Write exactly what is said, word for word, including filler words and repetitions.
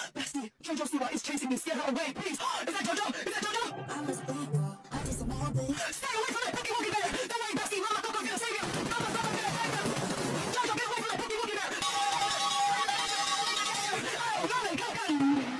Bestie, Jojo Siwa is chasing me. Scare her away, please. Is that Jojo? Is that Jojo? I was a bad girl. I did some bad things. Stay away from that Pookie Wookie Bear. Don't worry, Bestie. Mama Coco's gonna save you. Mama Coco's gonna save you. Jojo, get away from that Pookie Wookie Bear. Oh, love it. Go, go.